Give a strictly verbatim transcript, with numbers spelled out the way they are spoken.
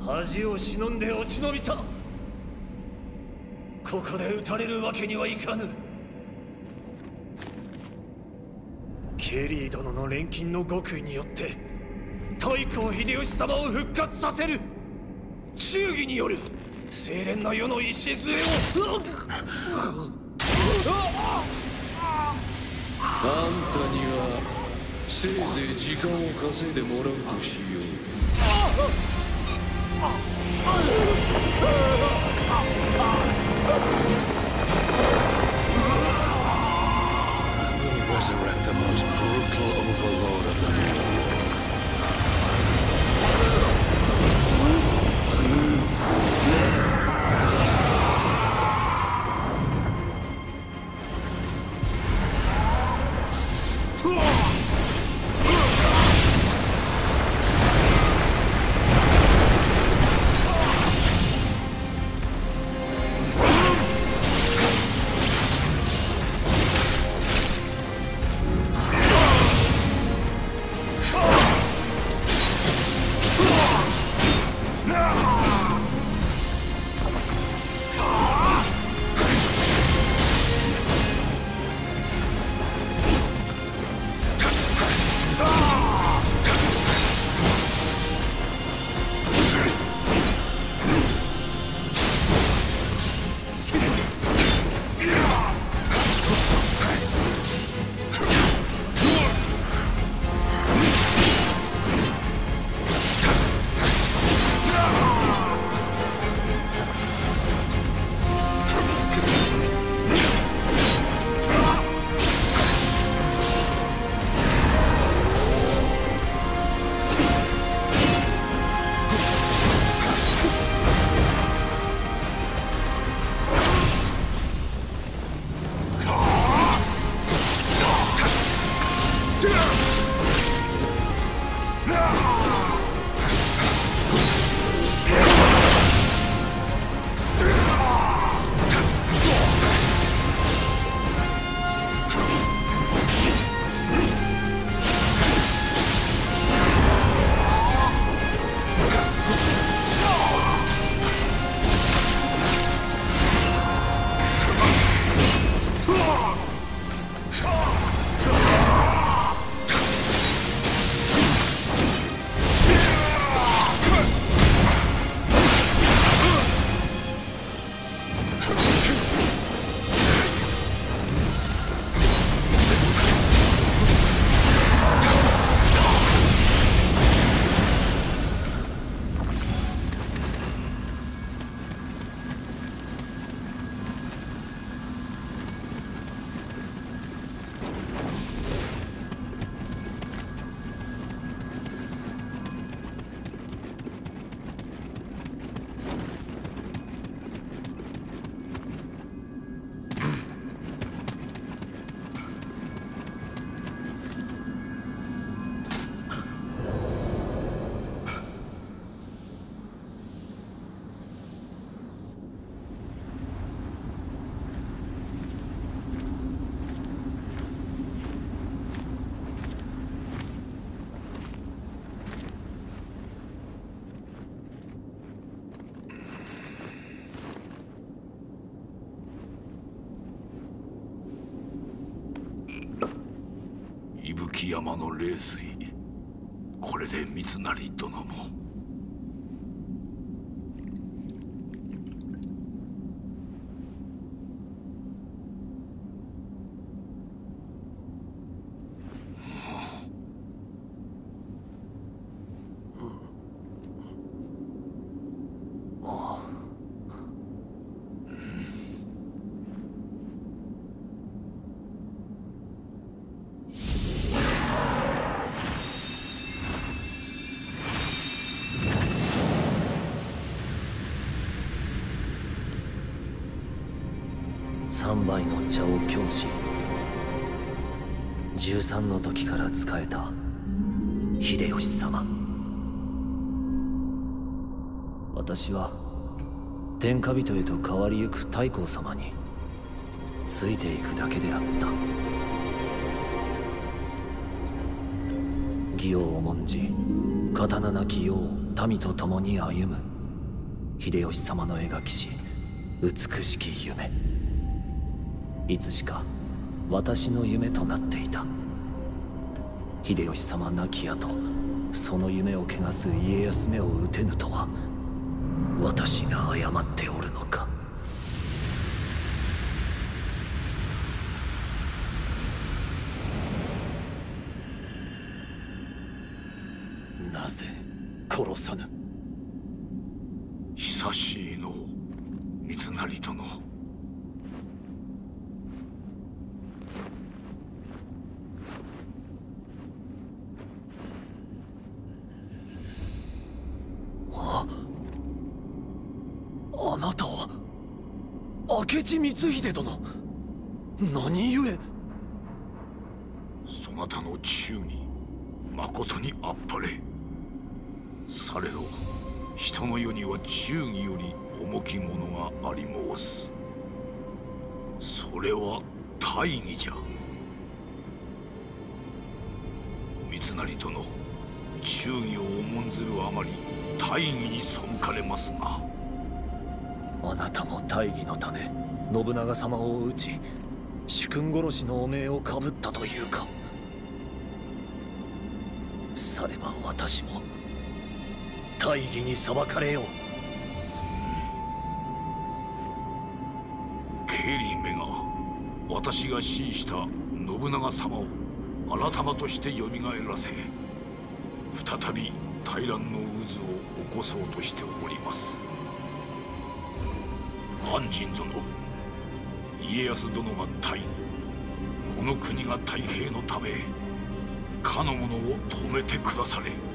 恥を忍んで落ち延びた。ここで撃たれるわけにはいかぬ。ケリー殿の錬金の極意によって太閤秀吉様を復活させる。忠義による清廉な世の礎を。 あんたにはせいぜい時間を稼いでもらうとしよう。 I will resurrect the most brutal overlord of them all. 伊吹山の冷水、これで三成殿も。 三杯の茶を供し、十三の時から仕えた秀吉様。私は天下人へと変わりゆく太閤様についていくだけであった。義を重んじ刀なき世を民と共に歩む。 秀吉様の描きし美しき夢、いつしか私の夢となっていた。秀吉様亡き後、その夢を汚す家康めを討てぬとは、私が誤っておるのか。なぜ殺さぬ。 久しいの三成殿。 あなたは明智光秀殿。何故。 そなたの忠義、まことにあっぱれ。されど人の世には忠義より重きものがあり申す。それは大義じゃ。三成殿、忠義を重んずるあまり大義に背かれますな。 あなたも大義のため信長様を討ち、主君殺しの汚名をかぶったというか。されば私も大義に裁かれよう。 ケリーめが私が死した信長様を改まとしてよみがえらせ、再び大乱の渦を起こそうとしております。安仁殿、家康殿が大義、この国が太平のためかの者を止めてくだされ。